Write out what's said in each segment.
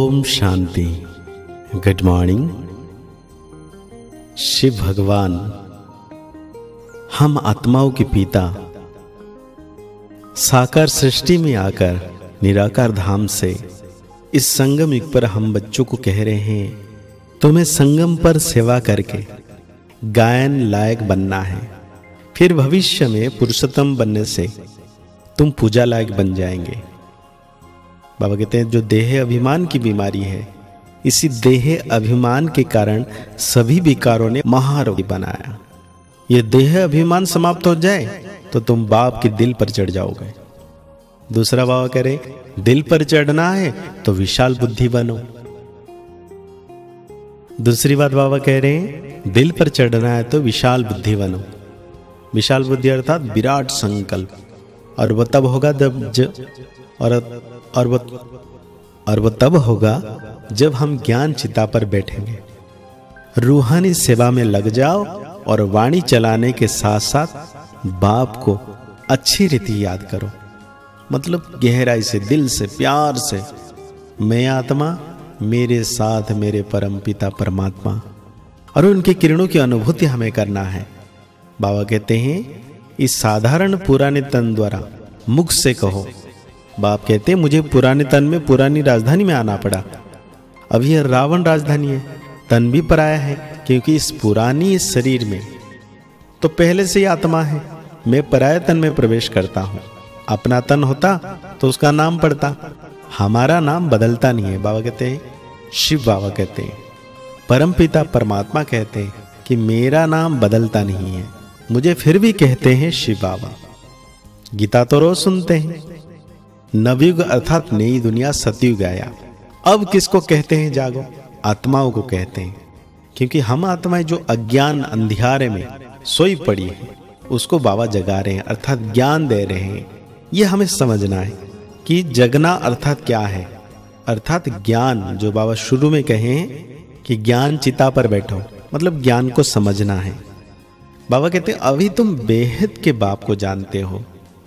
ओम शांति। Good morning. Shiv भगवान हम आत्माओं के पिता साकार सृष्टि में आकर निराकार धाम से इस संगम युग पर हम बच्चों को कह रहे हैं, तुम्हें संगम पर सेवा करके गायन लायक बनना है। फिर भविष्य में पुरुषोत्तम बनने से तुम पूजा लायक बन जाएंगे। बाबा कहते हैं जो देह अभिमान की बीमारी है, इसी देह अभिमान के कारण सभी विकारों ने महारोगी बनाया। ये देह अभिमान समाप्त हो जाए तो तुम बाप के दिल पर चढ़ जाओगे। दूसरा बाबा कह रहे दिल पर चढ़ना है तो विशाल बुद्धि बनो। दूसरी बात बाबा कह रहे हैं दिल पर चढ़ना है तो विशाल बुद्धि बनो। विशाल बुद्धि अर्थात विराट संकल्प। और वो तब होगा वो तब होगा जब हम ज्ञान चिता पर बैठेंगे। रूहानी सेवा में लग जाओ और वाणी चलाने के साथ साथ बाप को अच्छी रीति याद करो। मतलब गहराई से, दिल से, प्यार से, मैं आत्मा, मेरे साथ मेरे परम पिता परमात्मा, और उनके किरणों की अनुभूति हमें करना है। बाबा कहते हैं इस साधारण पुराने तन द्वारा मुख से कहो। बाप कहते हैं मुझे पुराने तन में पुरानी राजधानी में आना पड़ा। अब यह रावण राजधानी है, तन भी पराया है, क्योंकि इस पुरानी शरीर में तो पहले से ही आत्मा है। मैं पराया तन में प्रवेश करता हूँ। अपना तन होता तो उसका नाम पड़ता, हमारा नाम बदलता नहीं है। बाबा कहते हैं, शिव बाबा कहते हैं, परम पिता परमात्मा कहते हैं कि मेरा नाम बदलता नहीं है। मुझे फिर भी कहते हैं शिव बाबा। गीता तो रोज सुनते हैं। नवयुग अर्थात नई दुनिया सतयुग आया। अब किसको कहते हैं जागो? आत्माओं को कहते हैं, क्योंकि हम आत्माएं जो अज्ञान अंधियारे में सोई पड़ी है उसको बाबा जगा रहे हैं, अर्थात ज्ञान दे रहे हैं। यह हमें समझना है कि जगना अर्थात क्या है। अर्थात ज्ञान, जो बाबा शुरू में कहे हैं कि ज्ञान चिता पर बैठो, मतलब ज्ञान को समझना है। बाबा कहते हैं अभी तुम बेहद के बाप को जानते हो,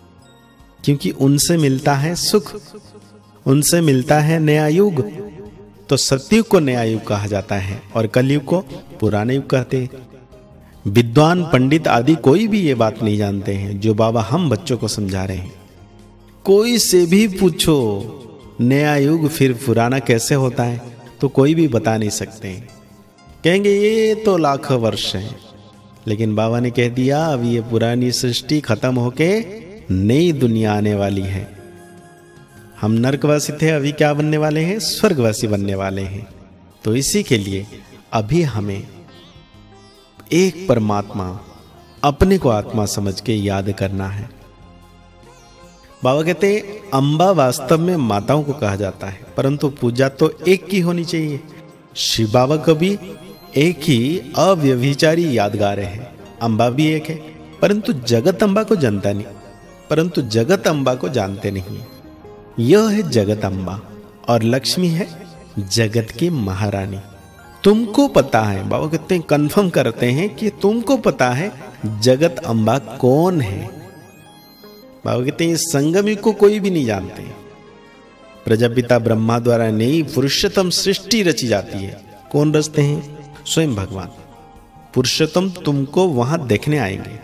क्योंकि उनसे मिलता है सुख, उनसे मिलता है नया युग। तो सतयुग को नया युग कहा जाता है और कलयुग को पुराने युग कहते हैं। विद्वान पंडित आदि कोई भी ये बात नहीं जानते हैं जो बाबा हम बच्चों को समझा रहे हैं। कोई से भी पूछो नया युग फिर पुराना कैसे होता है तो कोई भी बता नहीं सकते। कहेंगे ये तो लाखों वर्ष है, लेकिन बाबा ने कह दिया अभी ये पुरानी सृष्टि खत्म होके नई दुनिया आने वाली है। हम नरकवासी थे, अभी क्या बनने वाले हैं? स्वर्गवासी बनने वाले हैं। तो इसी के लिए अभी हमें एक परमात्मा, अपने को आत्मा समझ के याद करना है। बाबा कहते हैं अम्बा वास्तव में माताओं को कहा जाता है, परंतु पूजा तो एक की होनी चाहिए। शिव बाबा को भी एक ही अव्यभिचारी यादगार है। अम्बा भी एक है, परंतु जगत अम्बा को जानता नहीं, परंतु जगत अम्बा को जानते नहीं। यह है जगत अम्बा और लक्ष्मी है जगत की महारानी। तुमको पता है, बाबा कहते हैं कंफर्म करते हैं कि तुमको पता है जगत अम्बा कौन है। बाबा कहते हैं संगम युग को कोई भी नहीं जानते। प्रजापिता ब्रह्मा द्वारा नई पुरुषोत्तम सृष्टि रची जाती है। कौन रचते हैं? स्वयं भगवान। पुरुषोत्तम तुमको वहां देखने आएंगे।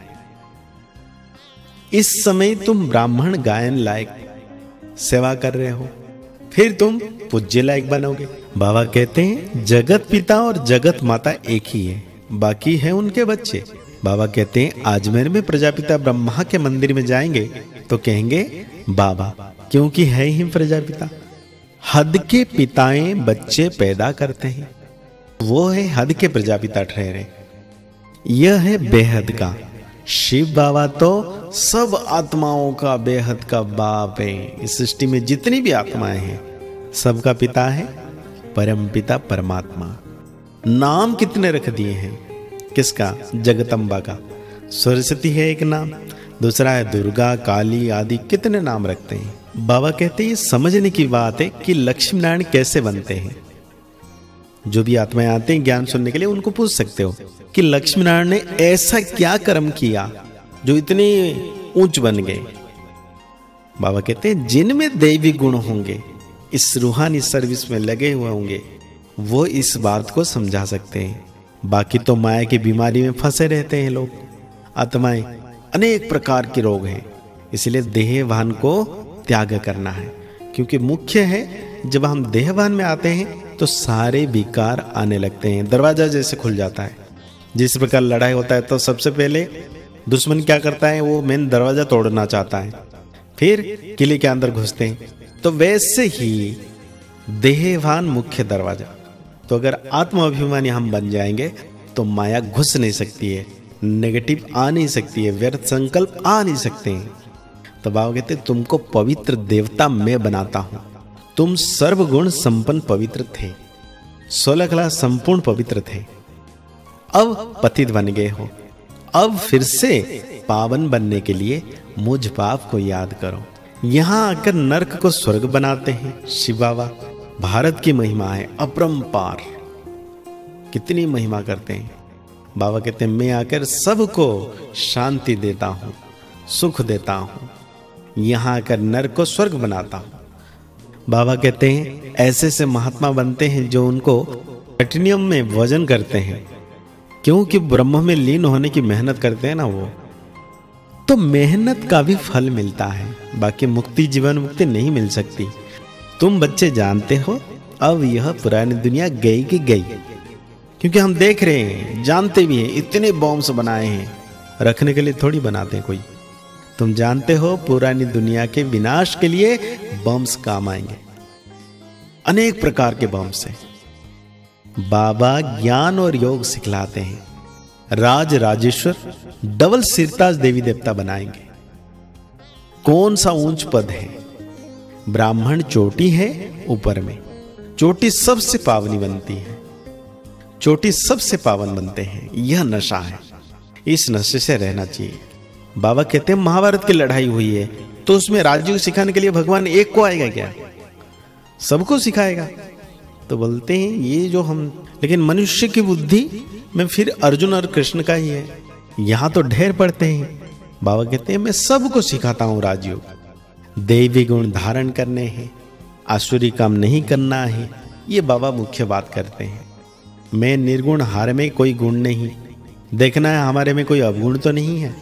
इस समय तुम ब्राह्मण गायन लायक सेवा कर रहे हो, फिर तुम पूज्य लायक बनोगे। बाबा कहते हैं जगत पिता और जगत माता एक ही है, बाकी है उनके बच्चे। बाबा कहते हैं आजमेर में प्रजापिता ब्रह्मा के मंदिर में जाएंगे तो कहेंगे बाबा, क्योंकि है ही प्रजापिता। हद के पिताएं बच्चे पैदा करते हैं, वो है हद के प्रजापिता ठहरे। यह है बेहद का। शिव बाबा तो सब आत्माओं का बेहद का बाप है। इस सृष्टि में जितनी भी आत्माएं हैं सबका पिता है परम पिता परमात्मा। नाम कितने रख दिए हैं? किसका? जगदम्बा का। सरस्वती है एक नाम, दूसरा है दुर्गा, काली आदि कितने नाम रखते हैं। बाबा कहते हैं ये समझने की बात है कि लक्ष्मी नारायण कैसे बनते हैं। जो भी आत्माएं आते हैं ज्ञान सुनने के लिए उनको पूछ सकते हो कि लक्ष्मी नारायण ने ऐसा क्या कर्म किया जो इतने ऊंच बन गए। बाबा कहते हैं जिनमें दैवी गुण होंगे इस रूहानी सर्विस में लगे हुए होंगे वो इस बात को समझा सकते हैं। बाकी तो माया की बीमारी में फंसे रहते हैं लोग। आत्माएं अनेक प्रकार के रोग हैं, इसलिए देहभान को त्याग करना है, क्योंकि मुख्य है जब हम देहभान में आते हैं तो सारे विकार आने लगते हैं। दरवाजा जैसे खुल जाता है, जिस प्रकार लड़ाई होता है तो सबसे पहले दुश्मन क्या करता है, वो मेन दरवाजा तोड़ना चाहता है, फिर किले के अंदर घुसते हैं। तो वैसे ही देहभान मुख्य दरवाजा। तो अगर आत्माभिमानी हम बन जाएंगे तो माया घुस नहीं सकती है, नेगेटिव आ नहीं सकती है, व्यर्थ संकल्प आ नहीं सकते हैं। तो बाबा कहते तुमको पवित्र देवता मैं बनाता हूं। तुम सर्वगुण संपन्न पवित्र थे, 16 कला संपूर्ण पवित्र थे, अब पतित बन गए हो। अब फिर से पावन बनने के लिए मुझ बाप को याद करो। यहां आकर नरक को स्वर्ग बनाते हैं शिव बाबा। भारत की महिमा है अपरंपार, कितनी महिमा करते हैं। बाबा कहते हैं मैं आकर सबको शांति देता हूं, सुख देता हूं, यहां आकर नरक को स्वर्ग बनाता हूं। बाबा कहते हैं ऐसे से महात्मा बनते हैं जो उनको प्लैटिनम में वजन करते हैं, क्योंकि ब्रह्म में लीन होने की मेहनत करते हैं ना वो, तो मेहनत का भी फल मिलता है। बाकी मुक्ति, जीवन मुक्ति नहीं मिल सकती। तुम बच्चे जानते हो अब यह पुरानी दुनिया गई कि गई, क्योंकि हम देख रहे हैं, जानते भी हैं, इतने बॉम्ब्स बनाए हैं, रखने के लिए थोड़ी बनाते हैं कोई। तुम जानते हो पुरानी दुनिया के विनाश के लिए बम्स काम आएंगे, अनेक प्रकार के बम्स हैं। बाबा ज्ञान और योग सिखलाते हैं। राज राजेश्वर डबल सिरताज देवी देवता बनाएंगे। कौन सा ऊंच पद है? ब्राह्मण चोटी है ऊपर में, चोटी सबसे पावनी बनती है, चोटी सबसे पावन बनते हैं। यह नशा है, इस नशे से रहना चाहिए। बाबा कहते हैं महाभारत की लड़ाई हुई है तो उसमें राजयोग सिखाने के लिए भगवान एक को आएगा क्या? सबको सिखाएगा। तो बोलते हैं ये जो हम, लेकिन मनुष्य की बुद्धि में फिर अर्जुन और कृष्ण का ही है। यहां तो ढेर पड़ते हैं। बाबा कहते हैं मैं सबको सिखाता हूं राजयोग। दैवी गुण धारण करने हैं, आसुरी काम नहीं करना है, ये बाबा मुख्य बात करते हैं। मैं निर्गुण, हार में कोई गुण नहीं, देखना है हमारे में कोई अवगुण तो नहीं है।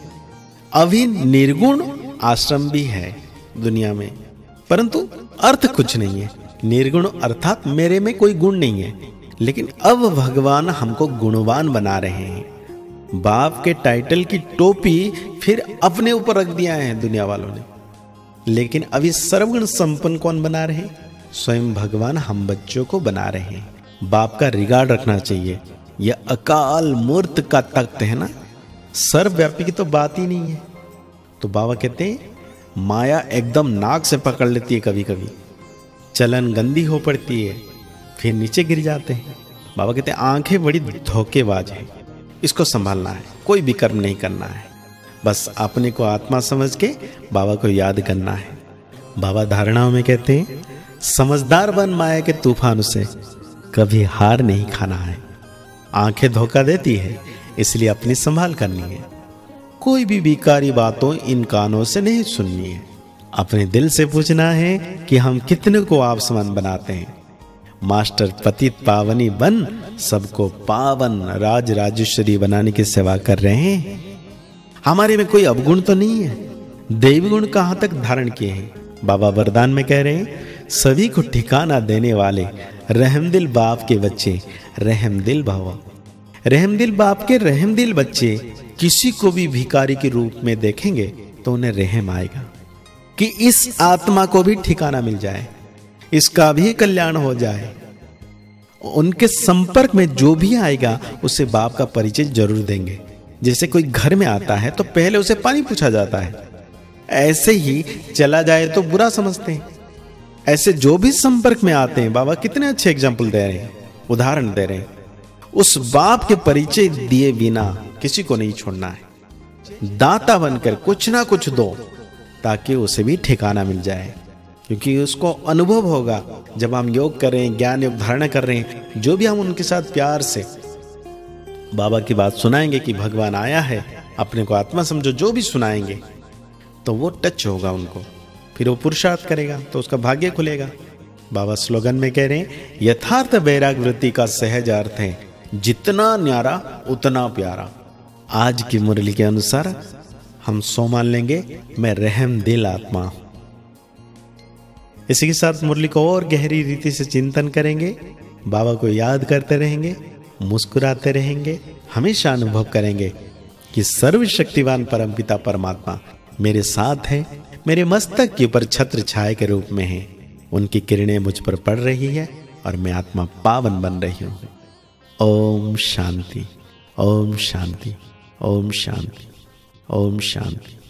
अभी निर्गुण आश्रम भी है दुनिया में, परंतु अर्थ कुछ नहीं है। निर्गुण अर्थात मेरे में कोई गुण नहीं है, लेकिन अब भगवान हमको गुणवान बना रहे हैं। बाप के टाइटल की टोपी फिर अपने ऊपर रख दिया है दुनिया वालों ने, लेकिन अभी सर्वगुण संपन्न कौन बना रहे हैं? स्वयं भगवान हम बच्चों को बना रहे हैं। बाप का रिगार्ड रखना चाहिए। यह अकाल मूर्त का तख्त है ना, सर्वव्यापी की तो बात ही नहीं है। तो बाबा कहते हैं माया एकदम नाक से पकड़ लेती है, कभी कभी चलन गंदी हो पड़ती है, फिर नीचे गिर जाते हैं। बाबा कहते हैं आंखें बड़ी धोखेबाज है, इसको संभालना है, कोई भी कर्म नहीं करना है, बस अपने को आत्मा समझ के बाबा को याद करना है। बाबा धारणाओं में कहते हैं समझदार बन माया के तूफान से, कभी हार नहीं खाना है। आंखें धोखा देती है, इसलिए अपनी संभाल करनी है। कोई भी विकारी बातों इन कानों से नहीं सुननी है। अपने दिल से पूछना है कि हम कितने को आप समान बनाते हैं। मास्टर पतित पावनी बन सबको पावन राज राजेश्वरी बनाने की सेवा कर रहे हैं। हमारे में कोई अवगुण तो नहीं है। देवी गुण कहां तक धारण किए हैं? बाबा वरदान में कह रहे हैं सभी को ठिकाना देने वाले रहमदिल बाप के बच्चे रहमदिल भव। रहमदिल बाप के रहमदिल बच्चे किसी को भी भिखारी के रूप में देखेंगे तो उन्हें रहम आएगा कि इस आत्मा को भी ठिकाना मिल जाए, इसका भी कल्याण हो जाए। उनके संपर्क में जो भी आएगा उसे बाप का परिचय जरूर देंगे। जैसे कोई घर में आता है तो पहले उसे पानी पूछा जाता है, ऐसे ही चला जाए तो बुरा समझते हैं। ऐसे जो भी संपर्क में आते हैं, बाबा कितने अच्छे एग्जाम्पल दे रहे हैं, उदाहरण दे रहे हैं। उस बाप के परिचय दिए बिना किसी को नहीं छोड़ना है। दाता बनकर कुछ ना कुछ दो ताकि उसे भी ठिकाना मिल जाए, क्योंकि उसको अनुभव होगा जब हम योग कर रहे हैं, ज्ञान योग धारणा कर रहे हैं, जो भी हम उनके साथ प्यार से बाबा की बात सुनाएंगे कि भगवान आया है, अपने को आत्मा समझो, जो भी सुनाएंगे तो वो टच होगा उनको, फिर वो पुरुषार्थ करेगा तो उसका भाग्य खुलेगा। बाबा स्लोगन में कह रहे हैं, यथार्थ वैराग वृत्ति का सहज अर्थ है जितना न्यारा उतना प्यारा। आज की मुरली के अनुसार हम सो मान लेंगे, मैं रहम दिल आत्मा हूं। इसी के साथ मुरली को और गहरी रीति से चिंतन करेंगे, बाबा को याद करते रहेंगे, मुस्कुराते रहेंगे, हमेशा अनुभव करेंगे कि सर्वशक्तिवान परमपिता परमात्मा मेरे साथ है, मेरे मस्तक के ऊपर छत्र छाया के रूप में है। उनकी किरणें मुझ पर पड़ रही है और मैं आत्मा पावन बन रही हूं। ओम शांति, ओम शांति, ओम शांति, ओम शांति।